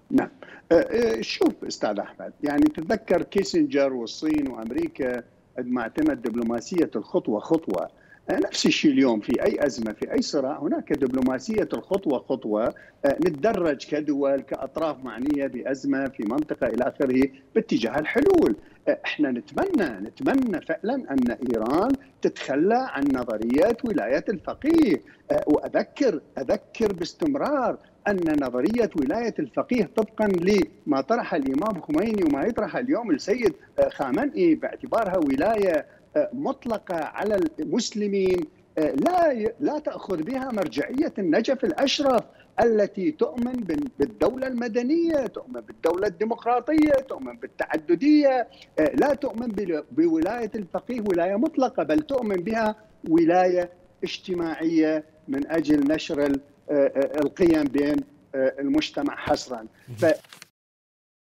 نعم. شوف استاذ احمد، يعني تتذكر كيسنجر والصين وامريكا عندما اعتمد دبلوماسيه الخطوه خطوه. نفس الشيء اليوم في اي ازمه، في اي صراع، هناك دبلوماسيه الخطوه خطوه. نتدرج كدول، كاطراف معنيه بازمه في منطقه الى اخره باتجاه الحلول. احنا نتمنى فعلا ان ايران تتخلى عن نظريه ولايه الفقيه. واذكر باستمرار أن نظرية ولاية الفقيه طبقا لما طرح الإمام خميني وما يطرح اليوم السيد خامنئي باعتبارها ولاية مطلقة على المسلمين، لا تأخذ بها مرجعية النجف الأشرف التي تؤمن بالدولة المدنية، تؤمن بالدولة الديمقراطية، تؤمن بالتعددية. لا تؤمن بولاية الفقيه ولاية مطلقة، بل تؤمن بها ولاية اجتماعية من أجل نشر القيم بين المجتمع حصرا.